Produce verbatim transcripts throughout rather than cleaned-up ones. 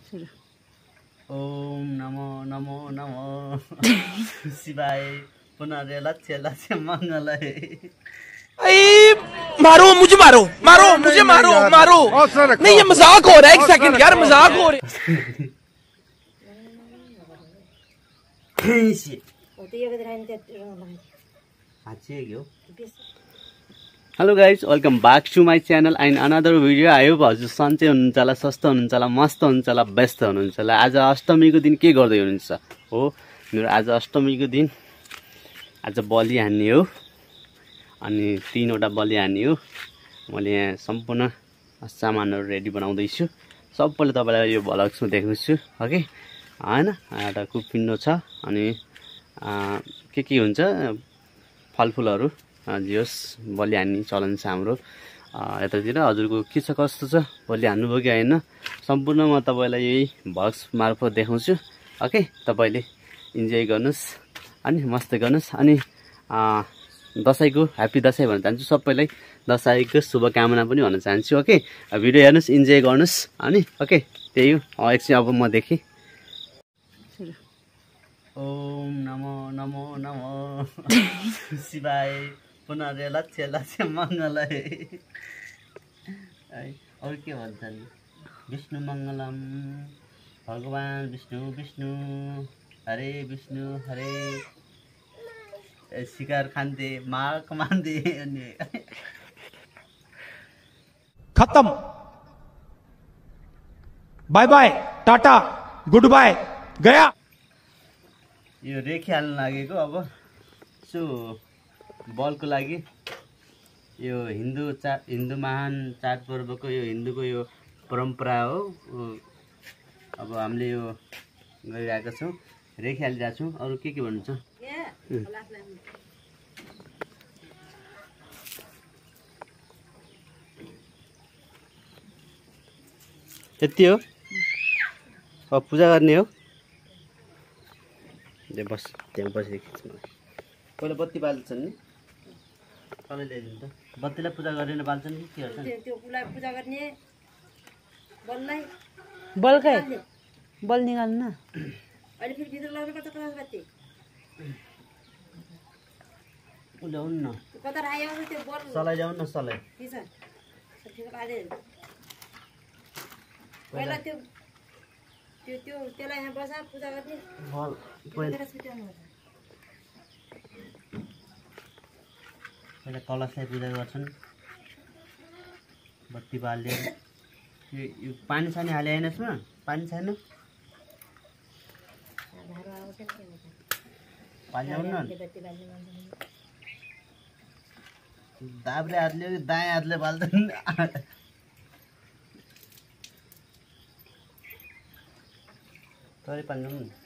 ओम नमो नमो नमो शिवाय पुनः लक्ष्य लक्ष्य मंगल मारो मुझे मारो मारो मुझे मारो मारो नहीं ये मजाक हो रहा है एक सेकंड यार मजाक हो रहा है। Hello guys welcome back to my channel and another video. I hope हजुर सन्चै हुनुहुन्छ होला, स्वस्थ हुनुहुन्छ होला, मस्त हुनुहुन्छ होला, व्यस्त हुनुहुन्छ होला। आज अष्टमीको दिन के गर्दै हुनुहुन्छ हो? मेरो आज अष्टमीको दिन आज बलि हान्ने हो अनि तीनवटा बलि हान्ने हो। मैले यहाँ सम्पूर्ण सामानहरू रेडी बनाउँदैछु। सबैले तपाईँलाई यो भ्लग्समा देखाउँछु ओके हैन। एउटा कुपिन्डो छ अनि के के हुन्छ फलफुलहरू जियोस् बलि हान्ने चलन छ हाम्रो यतातिर। हजुरको के छ कस्तो छ, बलि हान्नुभयो कि होइन, सम्पूर्ण म तपाईँलाई यही भ्लग्स मार्फत देखाउँछु ओके। तपाईँले इन्जोय गर्नुहोस् अनि मस्त गर्नुहोस् अनि दसैँको ह्याप्पी दसैँ भन्न चाहन्छु। सबैलाई दसैँको शुभकामना पनि भन्न चाहन्छु ओके। भिडियो हेर्नुहोस्, इन्जोय गर्नुहोस् अनि ओके। त्यही हो एकछिन अब म देखेँ। ओम नमो नमो नमो शिवाय पुनः लक्ष्य लक्ष्य मंगल है। और के भन्छन् विष्णु मङ्गलम भगवान विष्णु विष्णु हरे विष्णु हरे शिकार खान्थे मार कमान्थे अनि खत्म bye bye tata good bye गया। यो रेखी हाल्न लागेको अब सो बलको लागि। यो हिन्दू चाड हिन्दू महान चाडपर्वको यो हिन्दूको यो परम्परा हो। अब हामीले यो गरिरहेका छौँ, रेखी हालिरहेको छौँ। अरू के के भन्नुहुन्छ? यति हो, अब पूजा गर्ने हो। बस त्यहाँ बसेर खिच्नु। पहिला बत्ती बाल्छन् नि, तलै ल्याइदिनु त। बत्तीलाई पूजा गरेर बाल्छन् कि के गर्छन्? त्यो उसलाई पूजा गर्ने बललाई बलकै बल निकाल्नु न। अहिले फेरि भित्र लगाउनु पर्छ कता बत्ती ल्याउनु न, कता रायो त्यो बल सलाई ल्याउनु न सलाई। के छ त्यो काले पहिला त्यो त्यो त्यो त्यसलाई यहाँ बसा पूजा गर्ने बल पहिला पहिला कलशलाई पूजा गर्छन्। बत्ती बालेर यो पानी सानी हाले होइन यसमा, पानी छैन पानी ल्याउनु न। दाबले हातले कि दायाँ हातले बाल्छन्। तरै पानी ल्याउनु न।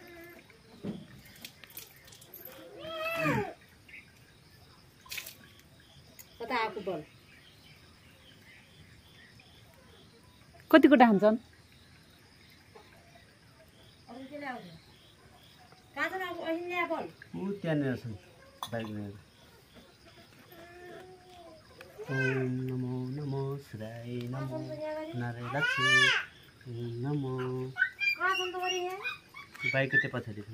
कता आएको बल कतिको हान्छन्? अरू के ल्याउँछ कहाँ छ अब अहिले ल्या बल ऊ त्यहाँनिर छन् बाइक लिएर। ओम नमो नमो शिवाय नमो नारायण लक्ष्मी नमो। कहाँ छन् त बढी यहाँ बाइकको त्यो पछाडि छ।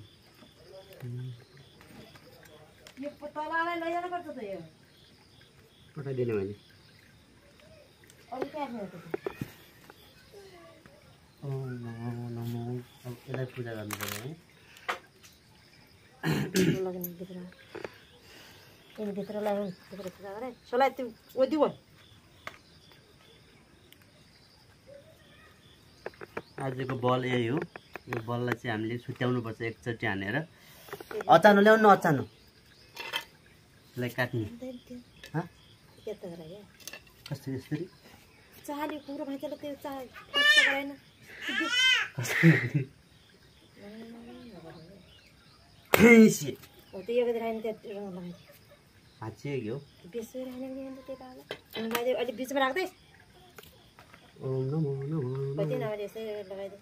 यो तललाई लैजानु पर्छ त यो पठाइदिने मैले। अरू कहाँ छ त ओम नमो नमो। अब यसलाई पूजा गर्नु पर्यो है। भित्र लगाउनु भित्र पूजा गरे सोलाई त्यो ओदिउ आजको बल यही हो। यो बललाई चाहिँ हामीले छुट्याउनु पर्छ एकचोटि हानेर। अचानो ल्याउनु न, अचानो यसलाई काट्ने। कसरी यसरी चाहले कुरो भाइचले त्यो चाह कस्तो गराएन हो त्यो यो राइन त्यो रङ लगाइ हाचे हो बेसै राइन नि अन्त त्यो बाला अनि मैले अलि बीचमा राख्दै। ओम नमो नमो बत्ती नभए यसै लगाइदे।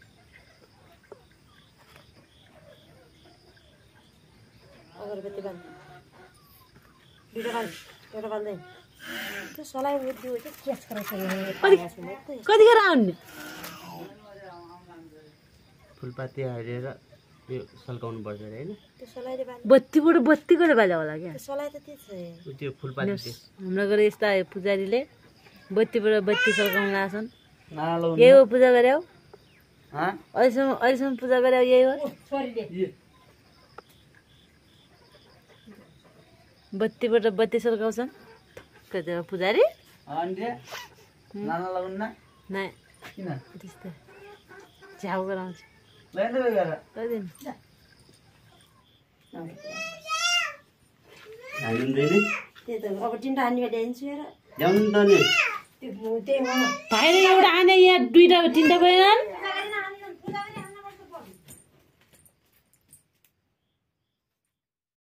अगरबत्ती बाल दुईटा बाल एउटा बाल्दै त्यो सलाई उठ्यो त्यो क्याच गराउँछ कतिखेर आउने? फुलपाती हालेर यो सल्काउनु पर्छ अरे हैन त्यो सलाइले बाल्नु बत्तीबाट बत्ती गरेर बाल्यो होला क्या त्यो सलाइ त त्यही छ त्यो फुलपाती हाम्रो गरे यस्ता पुजारीले बत्तीबाट बत्ती सल्काउन लाछन् नालो यही हो पूजा गर्यो ह अहिलेसम्म अहिलेसम्म पूजा गर्यो यही हो छोरीले बत्तीबाट बत्ती सल्काउँछन् कति पुजारी अन्डे नाना लाउन नै किन त्यस्तै झ्याउ गराउँछ लैन गएर कहिदिन हानिँदैन त्यही त अब तिनटा हान्ने ल्याइदिन्छु हेर ल्याउनु त नि त्यो त्यही हो भाइले एउटा आने यहाँ दुईटा तिनटा गएनन्